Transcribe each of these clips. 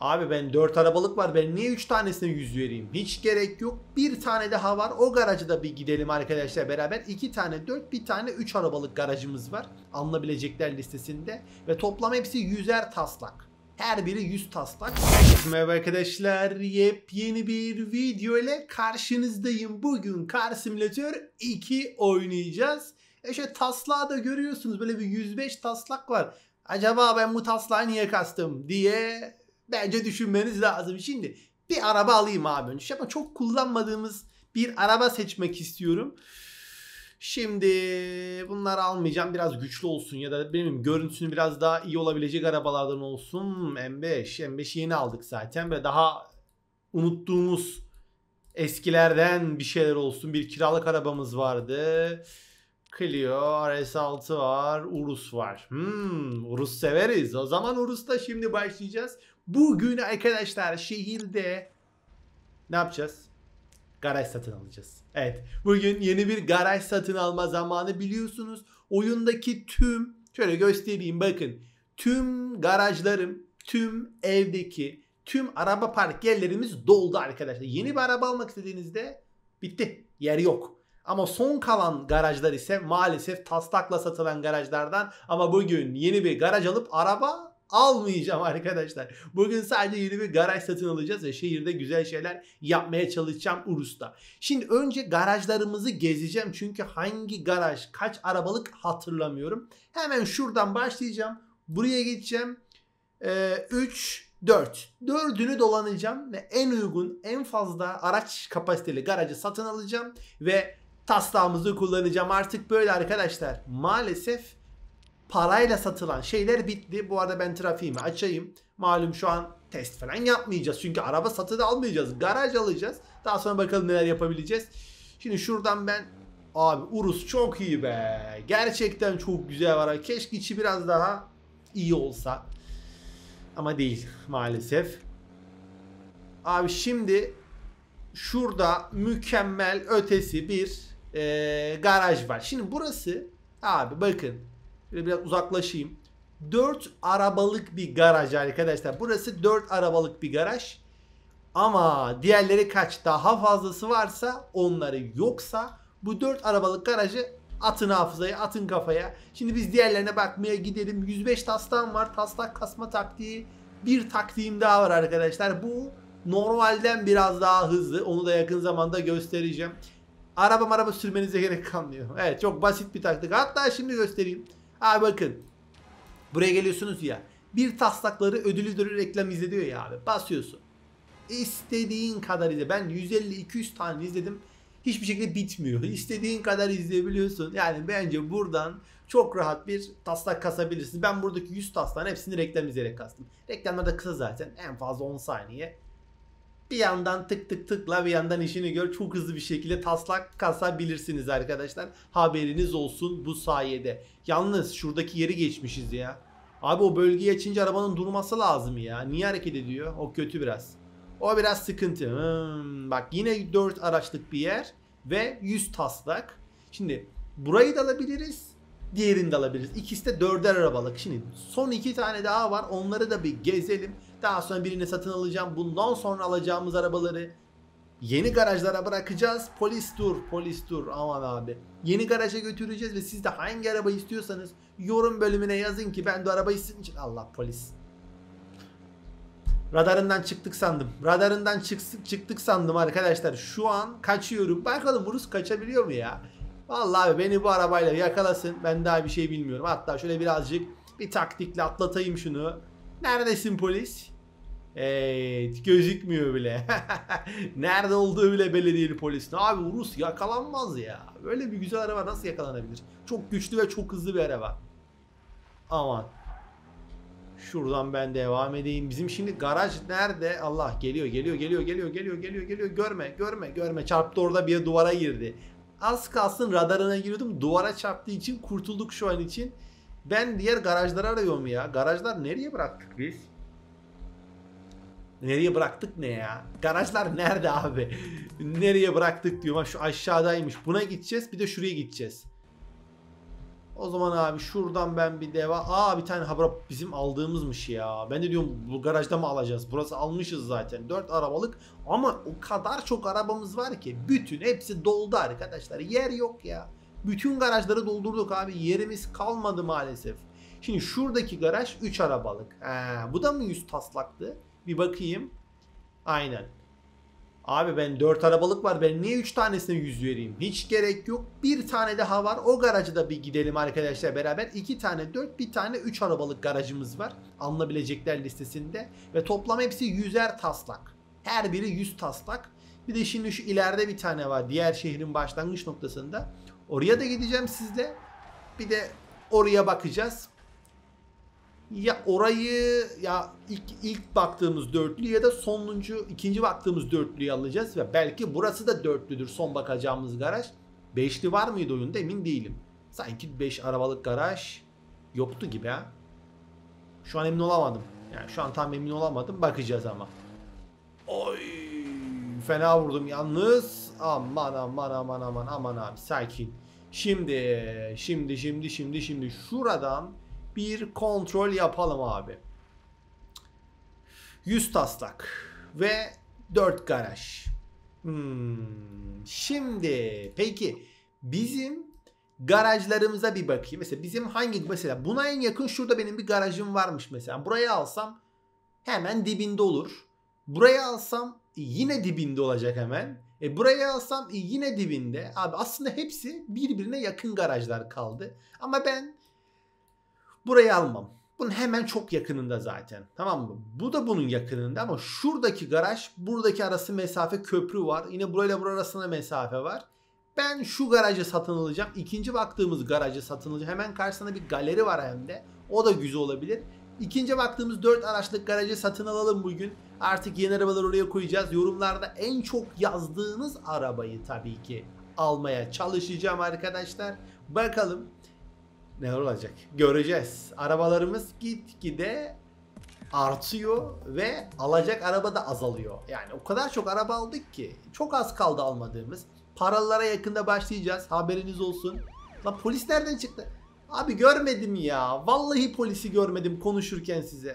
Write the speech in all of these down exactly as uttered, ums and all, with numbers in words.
Abi ben dört arabalık var. Ben niye üç tanesine yüz vereyim? Hiç gerek yok. Bir tane daha var. O garajı da bir gidelim arkadaşlar beraber. iki tane dört, bir tane üç arabalık garajımız var. Alınabilecekler listesinde. Ve toplam hepsi yüzer taslak. Her biri yüz taslak. Merhaba arkadaşlar. Yepyeni bir video ile karşınızdayım. Bugün Car Simulator iki oynayacağız. E şöyle taslağı da görüyorsunuz. Böyle bir yüz beş taslak var. Acaba ben bu taslağı niye kastım diye bence düşünmeniz lazım. Şimdi bir araba alayım abi önce. Ama çok kullanmadığımız bir araba seçmek istiyorum. Şimdi bunları almayacağım. Biraz güçlü olsun ya da benim görüntüsünü biraz daha iyi olabilecek arabalardan olsun. M beş. M beşi yeni aldık zaten. Ve daha unuttuğumuz eskilerden bir şeyler olsun. Bir kiralık arabamız vardı. Clio, R S altı var, Urus var. Hmm, Urus severiz. O zaman Urus'ta şimdi başlayacağız. Bugün arkadaşlar şehirde ne yapacağız? Garaj satın alacağız. Evet, bugün yeni bir garaj satın alma zamanı. Biliyorsunuz oyundaki tüm, şöyle göstereyim bakın. Tüm garajlarım, tüm evdeki, tüm araba park yerlerimiz doldu arkadaşlar. Yeni bir araba almak istediğinizde bitti. Yer yok. Ama son kalan garajlar ise maalesef taslakla satılan garajlardan. Ama bugün yeni bir garaj alıp araba almayacağım arkadaşlar. Bugün sadece yeni bir garaj satın alacağız ve şehirde güzel şeyler yapmaya çalışacağım Urus'ta. Şimdi önce garajlarımızı gezeceğim. Çünkü hangi garaj kaç arabalık hatırlamıyorum. Hemen şuradan başlayacağım. Buraya geçeceğim. Ee, üç, dört. dördünü dolanacağım ve en uygun, en fazla araç kapasiteli garajı satın alacağım ve taslağımızı kullanacağım. Artık böyle arkadaşlar. Maalesef parayla satılan şeyler bitti. Bu arada ben trafiğimi açayım. Malum şu an test falan yapmayacağız. Çünkü araba satın almayacağız. Garaj alacağız. Daha sonra bakalım neler yapabileceğiz. Şimdi şuradan ben... Abi Urus çok iyi be. Gerçekten çok güzel var. Keşke içi biraz daha iyi olsa. Ama değil maalesef. Abi şimdi şurada mükemmel ötesi bir e, garaj var. Şimdi burası abi bakın. Böyle biraz uzaklaşayım. dört arabalık bir garaj arkadaşlar. Burası dört arabalık bir garaj. Ama diğerleri kaç? Daha fazlası varsa onları yoksa bu dört arabalık garajı atın hafızaya, atın kafaya. Şimdi biz diğerlerine bakmaya gidelim. yüz beş taslağım var. Taslak kasma taktiği. Bir taktiğim daha var arkadaşlar. Bu normalden biraz daha hızlı. Onu da yakın zamanda göstereceğim. Araba araba sürmenize gerek kalmıyor. Evet, çok basit bir taktik. Hatta şimdi göstereyim. Abi bakın. Buraya geliyorsunuz ya. Bir taslakları ödülü ödülü reklam izlediyor ya abi. Basıyorsun. İstediğin kadar izle. Ben yüz elli iki yüz tane izledim. Hiçbir şekilde bitmiyor. İstediğin kadar izleyebiliyorsun. Yani bence buradan çok rahat bir taslak kasabilirsin. Ben buradaki yüz taslağın hepsini reklam izleyerek kastım. Reklamlar da kısa zaten. En fazla on saniye. Bir yandan tık tık tıkla bir yandan işini gör. Çok hızlı bir şekilde taslak kasabilirsiniz arkadaşlar. Haberiniz olsun bu sayede. Yalnız şuradaki yeri geçmişiz ya. Abi o bölgeyi açınca arabanın durması lazım ya. Niye hareket ediyor? O kötü biraz. O biraz sıkıntı. Hmm, bak yine dört araçlık bir yer ve yüz taslak. Şimdi burayı da alabiliriz. Diğerini de alabiliriz. İkisi de dörder arabalık. Şimdi son iki tane daha var. Onları da bir gezelim. Daha sonra birini satın alacağım. Bundan sonra alacağımız arabaları yeni garajlara bırakacağız. Polis dur, polis dur. Aman abi. Yeni garaja götüreceğiz ve siz de hangi araba istiyorsanız yorum bölümüne yazın ki ben de araba istedim. Allah polis. Radarından çıktık sandım. Radarından çıktık, çıktık sandım arkadaşlar. Şu an kaçıyorum. Bakalım Urus kaçabiliyor mu ya? Vallahi abi beni bu arabayla yakalasın. Ben daha bir şey bilmiyorum. Hatta şöyle birazcık bir taktikle atlatayım şunu. Neredesin polis? Evet, gözükmüyor bile. Nerede olduğu bile belli değil polisin. Abi Urus yakalanmaz ya. Böyle bir güzel araba nasıl yakalanabilir? Çok güçlü ve çok hızlı bir araba. Aman. Şuradan ben devam edeyim. Bizim şimdi garaj nerede? Allah geliyor geliyor geliyor geliyor geliyor geliyor geliyor. Görme görme görme. Çarptı orada bir duvara girdi. Az kalsın radarına giriyordum. Duvara çarptığı için kurtulduk şu an için. Ben diğer garajları arıyorum ya. Garajlar nereye bıraktık biz? Nereye bıraktık ne ya? Garajlar nerede abi? Nereye bıraktık diyorum. Şu aşağıdaymış. Buna gideceğiz. Bir de şuraya gideceğiz. O zaman abi şuradan ben bir deva... Aa bir tane ha bura bizim aldığımızmış ya. Ben de diyorum bu garajda mı alacağız? Burası almışız zaten. dört arabalık ama o kadar çok arabamız var ki. Bütün hepsi doldu arkadaşlar. Yer yok ya. Bütün garajları doldurduk abi. Yerimiz kalmadı maalesef. Şimdi şuradaki garaj üç arabalık. He, bu da mı yüz taslaktı? Bir bakayım. Aynen. Abi ben dört arabalık var. Ben niye üç tanesine yüz vereyim? Hiç gerek yok. Bir tane daha var. O garajı da bir gidelim arkadaşlar beraber. iki tane dört, bir tane üç arabalık garajımız var. Alınabilecekler listesinde. Ve toplam hepsi yüzer taslak. Her biri yüz taslak. Bir de şimdi şu ileride bir tane var. Diğer şehrin başlangıç noktasında. Oraya da gideceğim sizle. Bir de oraya bakacağız. Ya orayı ya ilk ilk baktığımız dörtlü ya da sonuncu ikinci baktığımız dörtlüyü alacağız ve belki burası da dörtlüdür son bakacağımız garaj. Beşli var mıydı oyunda emin değilim. Sanki beş arabalık garaj yoktu gibi ha. Şu an emin olamadım. Yani şu an tam emin olamadım. Bakacağız ama. Oy fena vurdum yalnız. Aman aman aman aman aman abi sakin. Şimdi şimdi şimdi şimdi şimdi şuradan bir kontrol yapalım abi. yüz taslak ve dört garaj. Hmm. Şimdi peki bizim garajlarımıza bir bakayım. Mesela bizim hangi mesela buna en yakın şurada benim bir garajım varmış mesela. Buraya alsam hemen dibinde olur. Buraya alsam yine dibinde olacak hemen. E buraya alsam yine dibinde. Abi aslında hepsi birbirine yakın garajlar kaldı. Ama ben burayı almam. Bunun hemen çok yakınında zaten. Tamam mı? Bu da bunun yakınında ama şuradaki garaj, buradaki arası mesafe köprü var. Yine burayla burası arasında mesafe var. Ben şu garajı satın alacağım. İkinci baktığımız garajı satın alacağım. Hemen karşısında bir galeri var hem de. O da güzel olabilir. İkinci baktığımız dört araçlık garajı satın alalım bugün. Artık yeni arabaları oraya koyacağız. Yorumlarda en çok yazdığınız arabayı tabii ki almaya çalışacağım arkadaşlar. Bakalım ne olacak? Göreceğiz. Arabalarımız gitgide artıyor ve alacak araba da azalıyor. Yani o kadar çok araba aldık ki çok az kaldı almadığımız. Paralara yakında başlayacağız. Haberiniz olsun. Lan polis nereden çıktı? Abi görmedim ya. Vallahi polisi görmedim konuşurken size.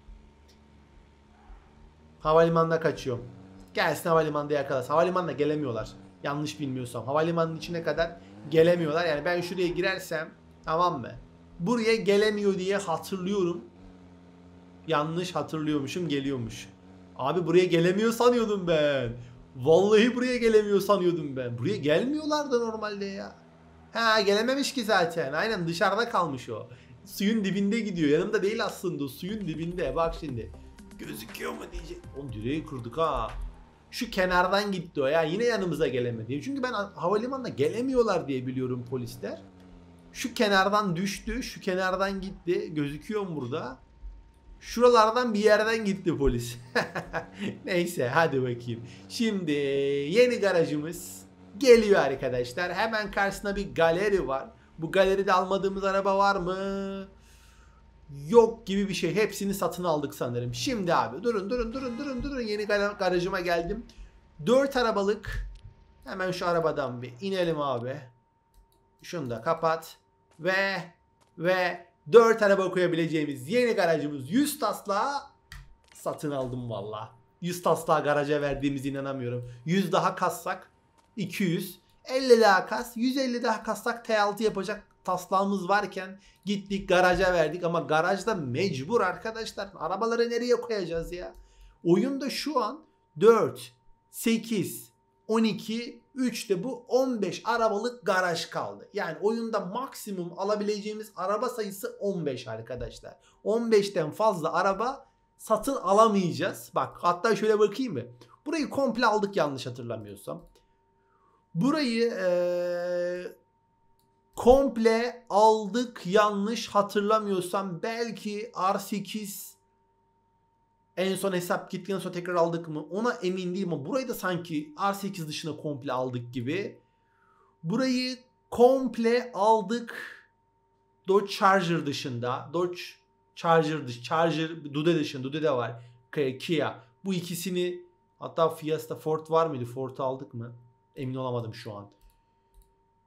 Havalimanına kaçıyorum. Gelsin havalimanında yakalasın. Havalimanına gelemiyorlar. Yanlış bilmiyorsam. Havalimanının içine kadar gelemiyorlar. Yani ben şuraya girersem tamam mı? Buraya gelemiyor diye hatırlıyorum. Yanlış hatırlıyormuşum, geliyormuş. Abi buraya gelemiyor sanıyordum ben. Vallahi buraya gelemiyor sanıyordum ben. Buraya gelmiyorlardı normalde ya. Ha gelememiş ki zaten. Aynen dışarıda kalmış o. Suyun dibinde gidiyor. Yanımda değil aslında. Suyun dibinde. Bak şimdi. Gözüküyor mu diyecek. Oğlum direği kırdık ha. Şu kenardan gitti o ya. Yine yanımıza gelemedi. Çünkü ben havalimanına gelemiyorlar diye biliyorum polisler. Şu kenardan düştü. Şu kenardan gitti. Gözüküyor mu burada? Şuralardan bir yerden gitti polis. Neyse hadi bakayım. Şimdi yeni garajımız geliyor arkadaşlar. Hemen karşısında bir galeri var. Bu galeride almadığımız araba var mı? Yok gibi bir şey. Hepsini satın aldık sanırım. Şimdi abi durun durun durun durun durun. Yeni garajıma geldim. dört arabalık. Hemen şu arabadan bir inelim abi. Şunu da kapat. Ve ve dört araba koyabileceğimiz yeni garajımız yüz taslağa satın aldım valla. yüz taslağa garaja verdiğimize inanamıyorum. yüz daha kassak iki yüz. elli daha kas. yüz elli daha kassak T altı yapacak taslağımız varken gittik garaja verdik. Ama garajda mecbur arkadaşlar. Arabaları nereye koyacağız ya? Oyunda şu an dört, sekiz, on iki, üç de bu on beş arabalık garaj kaldı. Yani oyunda maksimum alabileceğimiz araba sayısı on beş arkadaşlar. on beşten fazla araba satın alamayacağız. Bak hatta şöyle bakayım mı? Burayı komple aldık yanlış hatırlamıyorsam. Burayı ee, komple aldık yanlış hatırlamıyorsam. Belki R sekiz en son hesap gittikten sonra tekrar aldık mı? Ona emin değilim ama burayı da sanki R sekiz dışına komple aldık gibi. Burayı komple aldık. Dodge Charger dışında. Dodge Charger dışında. Charger Dude dışında. Dude de var. Kia. Bu ikisini hatta Fiesta Ford var mıydı? Ford'u aldık mı? Emin olamadım şu an.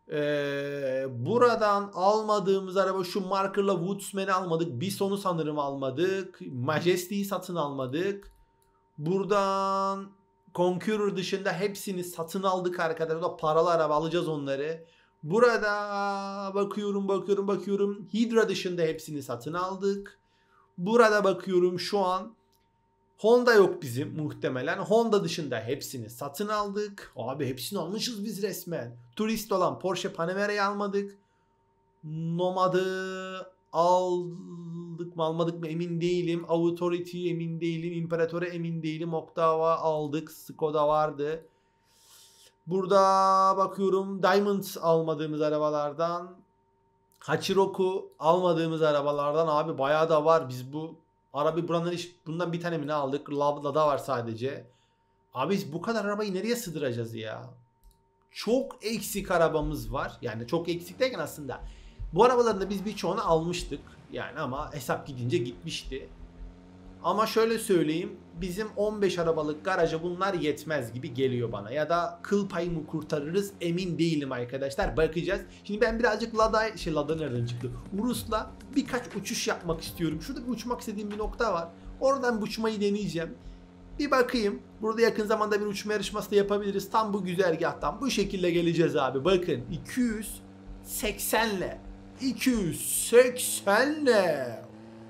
Ee, buradan almadığımız araba şu markerla Woodsman'i almadık. Bison'u sanırım almadık. Majesty'yi satın almadık. Buradan Conqueror dışında hepsini satın aldık arkadaşlar. O da paralı araba, alacağız onları. Burada bakıyorum bakıyorum bakıyorum. Hydra dışında hepsini satın aldık. Burada bakıyorum şu an Honda yok bizim muhtemelen. Honda dışında hepsini satın aldık. Abi hepsini almışız biz resmen. Turist olan Porsche Panamera'yı almadık. Nomad'ı aldık mı almadık mı emin değilim. Authority emin değilim. İmparator'a emin değilim. Octava aldık. Skoda vardı. Burada bakıyorum Diamond almadığımız arabalardan. Hachiroku almadığımız arabalardan abi bayağı da var. Biz bu arabayı buranın iş, bundan bir tane mi ne aldık? Lada var sadece. Abi biz bu kadar arabayı nereye sığdıracağız ya? Çok eksik arabamız var. Yani çok eksik derken aslında bu arabaların da biz birçoğunu almıştık. Yani ama hesap gidince gitmişti. Ama şöyle söyleyeyim, bizim on beş arabalık garaja bunlar yetmez gibi geliyor bana. Ya da kıl payımı kurtarırız emin değilim arkadaşlar. Bakacağız. Şimdi ben birazcık Lada, şey Lada nereden çıktı? Urus'la birkaç uçuş yapmak istiyorum. Şurada bir uçmak istediğim bir nokta var. Oradan uçmayı deneyeceğim. Bir bakayım. Burada yakın zamanda bir uçma yarışması da yapabiliriz. Tam bu güzergahtan bu şekilde geleceğiz abi. Bakın iki yüz seksenle iki yüz seksenle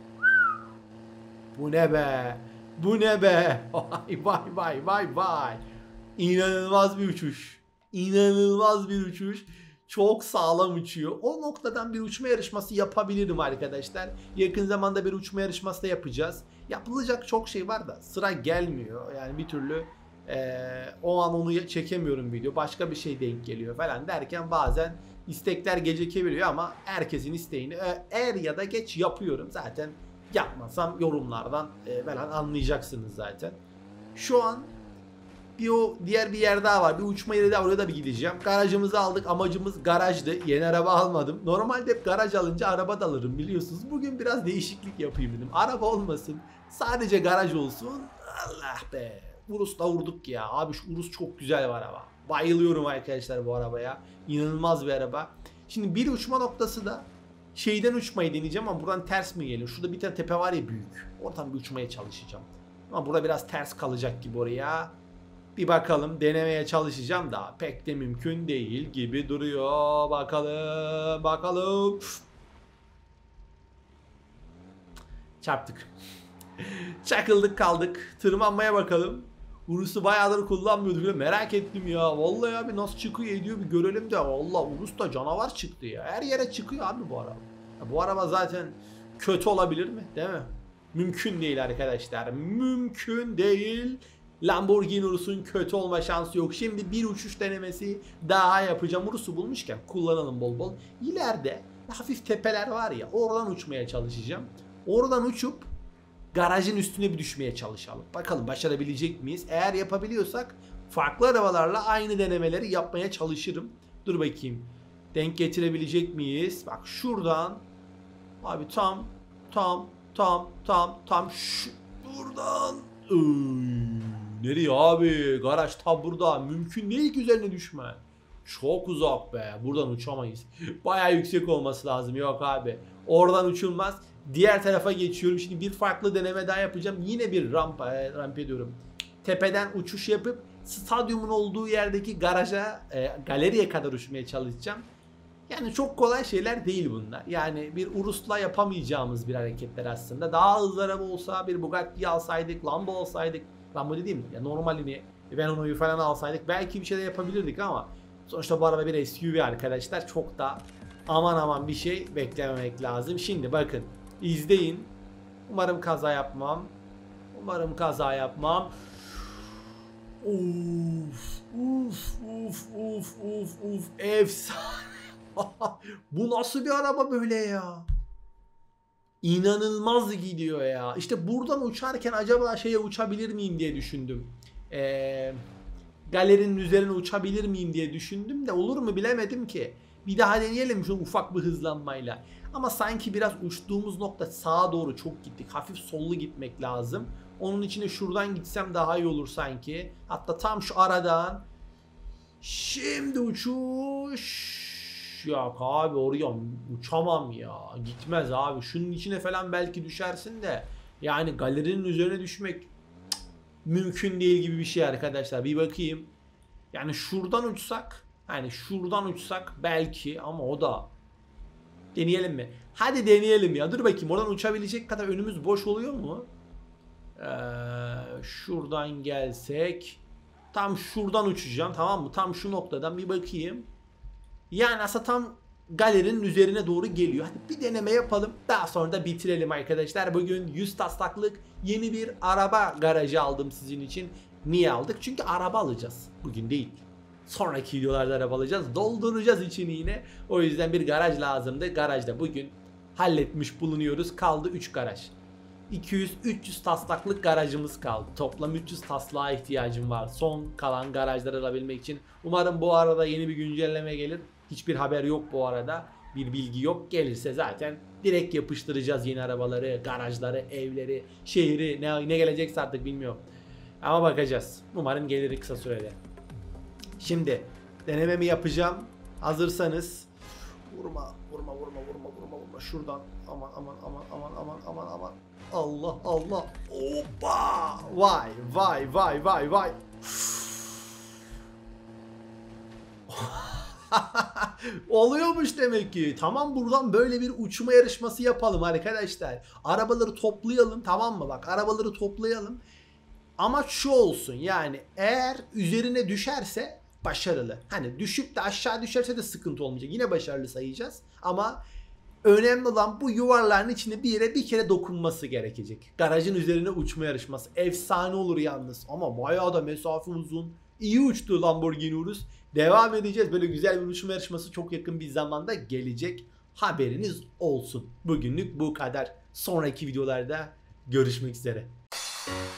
bu ne be? Bu ne be? Vay vay vay vay vay. İnanılmaz bir uçuş. İnanılmaz bir uçuş. Çok sağlam uçuyor. O noktadan bir uçma yarışması yapabilirim arkadaşlar. Yakın zamanda bir uçma yarışması da yapacağız. Yapılacak çok şey var da sıra gelmiyor. Yani bir türlü ee, o an onu çekemiyorum video. Başka bir şey denk geliyor falan derken bazen istekler gecikebiliyor ama herkesin isteğini er ya da geç yapıyorum. Zaten yapmasam yorumlardan e, falan anlayacaksınız zaten. Şu an bir o diğer bir yer daha var. Bir uçma yeri daha, oraya da bir gideceğim. Garajımızı aldık. Amacımız garajdı. Yeni araba almadım. Normalde hep garaj alınca araba da alırım biliyorsunuz. Bugün biraz değişiklik yapayım dedim. Araba olmasın. Sadece garaj olsun. Allah be. Urus'la vurduk ya. Abi şu Urus çok güzel bir araba. Bayılıyorum arkadaşlar bu arabaya. İnanılmaz bir araba. Şimdi bir uçma noktası da şeyden uçmayı deneyeceğim ama buradan ters mi geliyor? Şurada bir tane tepe var ya büyük. Oradan bir uçmaya çalışacağım. Ama burada biraz ters kalacak gibi oraya. Bir bakalım, denemeye çalışacağım da pek de mümkün değil gibi duruyor. Bakalım bakalım. Çarptık. Çakıldık kaldık. Tırmanmaya bakalım. Urus'u bayağıdır kullanmıyorduk. Bile merak ettim ya. Vallahi abi nasıl çıkıyor ediyor bir görelim de. Vallahi Urus da canavar çıktı ya. Her yere çıkıyor abi bu araba. Ya bu araba zaten kötü olabilir mi? Değil mi? Mümkün değil arkadaşlar. Mümkün değil. Lamborghini Urus'un kötü olma şansı yok. Şimdi bir uçuş denemesi daha yapacağım. Urus'u bulmuşken kullanalım bol bol. İleride hafif tepeler var ya, oradan uçmaya çalışacağım. Oradan uçup garajın üstüne bir düşmeye çalışalım. Bakalım başarabilecek miyiz? Eğer yapabiliyorsak farklı arabalarla aynı denemeleri yapmaya çalışırım. Dur bakayım. Denk getirebilecek miyiz? Bak şuradan. Abi tam tam tam tam tam şu buradan. Iy, nereye abi? Garaj tam burada. Mümkün değil ki üzerine düşme. Çok uzak be. Buradan uçamayız. Bayağı yüksek olması lazım. Yok abi. Oradan uçulmaz. Diğer tarafa geçiyorum. Şimdi bir farklı deneme daha yapacağım. Yine bir rampa, e, rampa ediyorum. Tepeden uçuş yapıp stadyumun olduğu yerdeki garaja, e, galeriye kadar uçmaya çalışacağım. Yani çok kolay şeyler değil bunlar. Yani bir Urus'la yapamayacağımız bir hareketler aslında. Daha hızlı araba olsa bir Bugatti alsaydık, Lambo alsaydık. Lambo dediğim ya normalini, Veneno'yu falan alsaydık belki bir şey de yapabilirdik ama sonuçta bu araba bir S U V arkadaşlar. Çok da aman aman bir şey beklememek lazım. Şimdi bakın. İzleyin. Umarım kaza yapmam. Umarım kaza yapmam. Uf, uf, uf, uf, uf, uf. Efsane. Bu nasıl bir araba böyle ya? İnanılmaz gidiyor ya. İşte buradan uçarken acaba şeye uçabilir miyim diye düşündüm. Ee, galerinin üzerine uçabilir miyim diye düşündüm de olur mu bilemedim ki. Bir daha deneyelim şu ufak bir hızlanmayla. Ama sanki biraz uçtuğumuz nokta sağa doğru çok gittik. Hafif sollu gitmek lazım. Onun için de şuradan gitsem daha iyi olur sanki. Hatta tam şu aradan. Şimdi uçuş. yok abi, oraya uçamam ya. Gitmez abi. Şunun içine falan belki düşersin de. Yani galerinin üzerine düşmek cık, mümkün değil gibi bir şey arkadaşlar. Bir bakayım. Yani şuradan uçsak. Hani şuradan uçsak belki, ama o da. Deneyelim mi? Hadi deneyelim ya. Dur bakayım, oradan uçabilecek kadar önümüz boş oluyor mu? Ee, şuradan gelsek. Tam şuradan uçacağım, tamam mı? Tam şu noktadan bir bakayım. Yani aslında tam galerinin üzerine doğru geliyor. Hadi bir deneme yapalım. Daha sonra da bitirelim arkadaşlar. Bugün yüz taslaklık yeni bir araba garajı aldım sizin için. Niye aldık? Çünkü araba alacağız. Bugün değil. Sonraki videolarda araba alacağız. Dolduracağız içini yine. O yüzden bir garaj lazımdı. Garajda bugün halletmiş bulunuyoruz. Kaldı üç garaj. iki yüz üç yüz taslaklık garajımız kaldı. Toplam üç yüz taslağa ihtiyacım var son kalan garajları alabilmek için. Umarım bu arada yeni bir güncelleme gelir. Hiçbir haber yok bu arada. Bir bilgi yok. Gelirse zaten direkt yapıştıracağız yeni arabaları, garajları, evleri, şehri, ne, ne gelecekse artık bilmiyorum. Ama bakacağız. Umarım gelir kısa sürede. Şimdi denememi yapacağım. Hazırsanız. Vurma, vurma, vurma, vurma, vurma, vurma. Şuradan. Aman, aman, aman, aman, aman, aman, aman. Allah, Allah. Hoppa. Vay, vay, vay, vay, vay. Oluyormuş demek ki. Tamam, buradan böyle bir uçma yarışması yapalım arkadaşlar. Arabaları toplayalım, tamam mı? Bak, arabaları toplayalım. Amaç şu olsun, yani eğer üzerine düşerse başarılı. Hani düşüp de aşağı düşerse de sıkıntı olmayacak. Yine başarılı sayacağız. Ama önemli olan bu yuvarlağın içine bir yere bir kere dokunması gerekecek. Garajın üzerine uçma yarışması. Efsane olur yalnız. Ama bayağı da mesafe uzun. İyi uçtu Lamborghini Urus. Devam edeceğiz. Böyle güzel bir uçma yarışması çok yakın bir zamanda gelecek. Haberiniz olsun. Bugünlük bu kadar. Sonraki videolarda görüşmek üzere.